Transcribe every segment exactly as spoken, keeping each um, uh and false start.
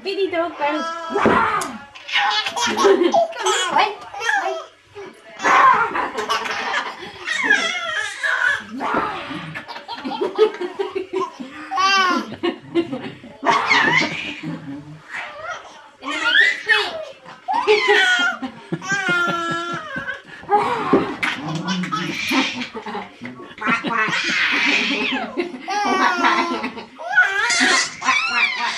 Billy dog goes, rah! Come this way, this way. And then make it squeak. Quack, quack. Quack, quack. Quack, quack, quack.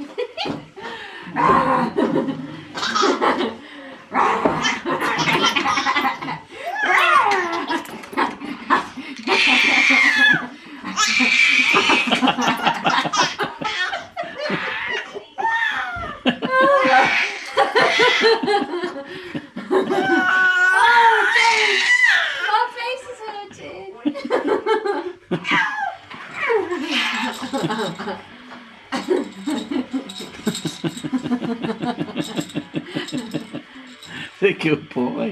Oh, James! My face is hurting. A good boy.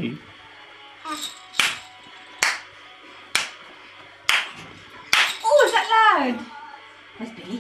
Oh, is that loud? Where's Billy?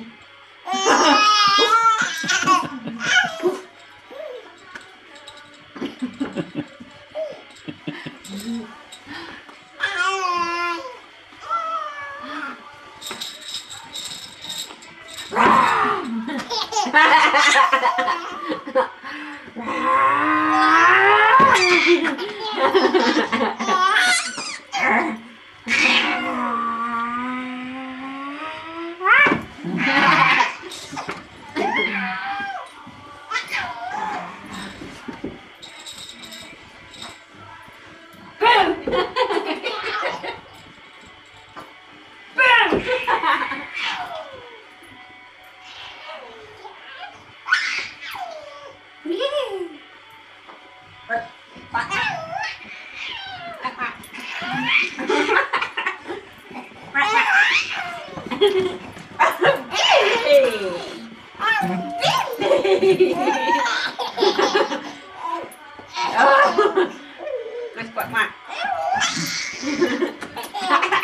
Let's quack quack.